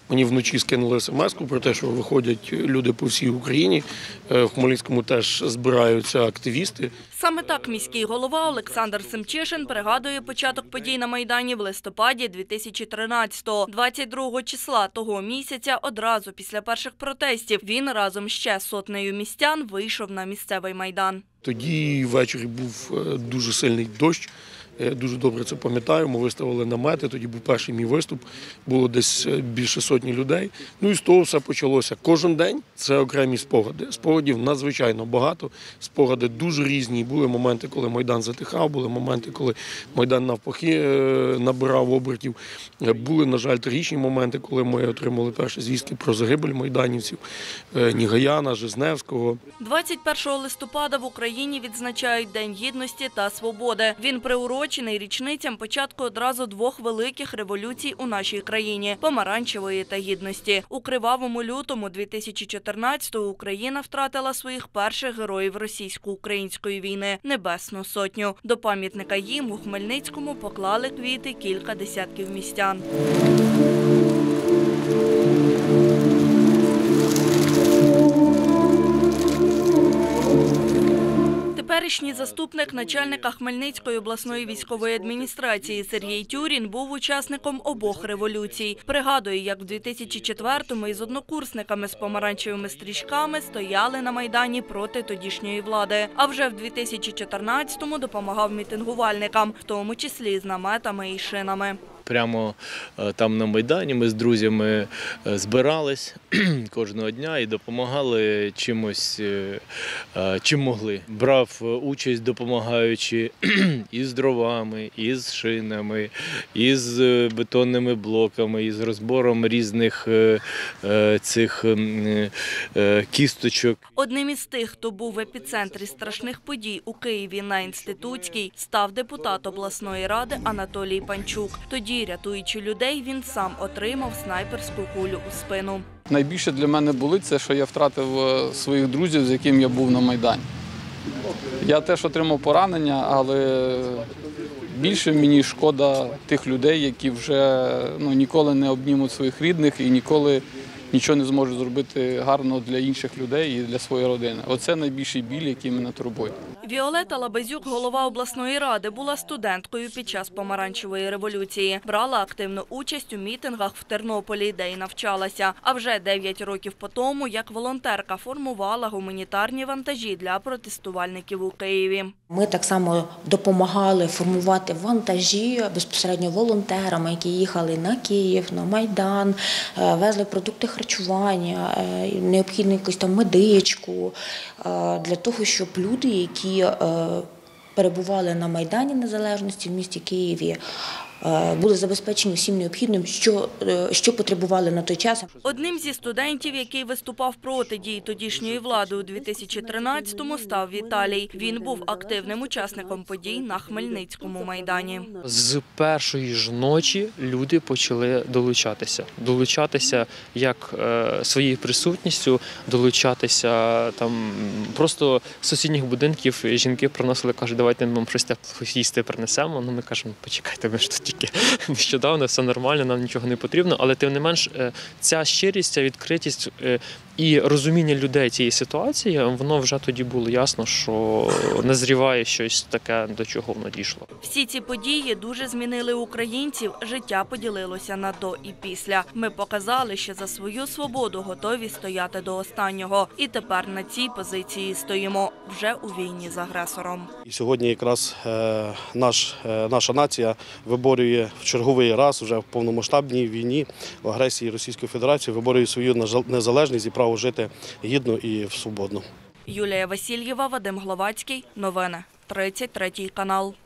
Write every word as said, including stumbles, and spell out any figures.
Мені вночі скинули смс-ку про те, що виходять люди по всій Україні. В Хмельницькому теж збираються активісти. Саме так міський голова Олександр Семчишин пригадує початок подій на Майдані в листопаді дві тисячі тринадцятого. двадцять другого числа того місяця, одразу після перших протестів, він разом ще з сотнею містян вийшов на місцевий Майдан. Тоді ввечері був дуже сильний дощ. Я дуже добре це пам'ятаю, ми виставили намети, тоді був перший мій виступ, було десь більше сотні людей. Ну і з того все почалося. Кожен день це окремі спогади. Спогадів надзвичайно багато, спогади дуже різні. Були моменти, коли Майдан затихав, були моменти, коли Майдан навпаки набирав обертів. Були, на жаль, трагічні моменти, коли ми отримали перші звістки про загибель майданівців, Нігаяна, Жизневського. двадцять першого листопада в Україні відзначають День Гідності та Свободи. Він приурочений річницям початку одразу двох великих революцій у нашій країні – Помаранчевої та Гідності. У кривавому лютому дві тисячі чотирнадцятого Україна втратила своїх перших героїв російсько-української війни – Небесну Сотню. До пам'ятника їм у Хмельницькому поклали квіти кілька десятків містян. Теперішній заступник начальника Хмельницької обласної військової адміністрації Сергій Тюрін був учасником обох революцій. Пригадує, як в дві тисячі четвертому із однокурсниками з помаранчевими стрічками стояли на Майдані проти тодішньої влади. А вже в дві тисячі чотирнадцятому допомагав мітингувальникам, в тому числі з наметами і шинами. Прямо там на Майдані ми з друзями збирались кожного дня і допомагали чимось, чим могли. Брав участь, допомагаючи і з дровами, і з шинами, і з бетонними блоками, і з розбором різних цих кісточок. Одним із тих, хто був в епіцентрі страшних подій у Києві на Інститутській, став депутат обласної ради Анатолій Панчук. Тоді, рятуючи людей, він сам отримав снайперську кулю у спину. Найбільше для мене болить це, що я втратив своїх друзів, з якими я був на Майдані. Я теж отримав поранення, але більше мені шкода тих людей, які вже ну, ніколи не обнімуть своїх рідних і ніколи нічого не зможуть зробити гарно для інших людей і для своєї родини. Оце найбільший біль, який мене турбує. Віолета Лабазюк, голова обласної ради, була студенткою під час Помаранчевої революції. Брала активну участь у мітингах в Тернополі, де й навчалася. А вже дев'ять років по тому, як волонтерка, формувала гуманітарні вантажі для протестувальників у Києві. Ми так само допомагали формувати вантажі безпосередньо волонтерам, які їхали на Київ, на Майдан, везли продукти харчування, необхідну якусь там медичку, для того, щоб люди, які перебували на Майдані Незалежності в місті Києві, були забезпечені всім необхідним, що, що потребували на той час. Одним зі студентів, який виступав проти дій тодішньої влади у дві тисячі тринадцятому, став Віталій. Він був активним учасником подій на Хмельницькому Майдані. З першої ж ночі люди почали долучатися. Долучатися як е, своєю присутністю, долучатися там просто з сусідніх будинків жінки приносили, кажуть, давайте ми вам щось їсти принесемо. Ну ми кажемо, почекайте, ми ж тут тільки нещодавно, все нормально, нам нічого не потрібно, але тим не менш ця щирість, ця відкритість і розуміння людей цієї ситуації, воно вже тоді було ясно, що назріває щось таке, до чого воно дійшло. Всі ці події дуже змінили українців, життя поділилося на до і після. Ми показали, що за свою свободу готові стояти до останнього. І тепер на цій позиції стоїмо вже у війні з агресором. І сьогодні якраз е, наш, е, наша нація виборює в черговий раз вже в повномасштабній війні, в агресії Російської Федерації, виборює свою незалежність і право жити гідно і свободно. Юлія Васильєва, Вадим Гловацький. Новини. тридцять третій канал.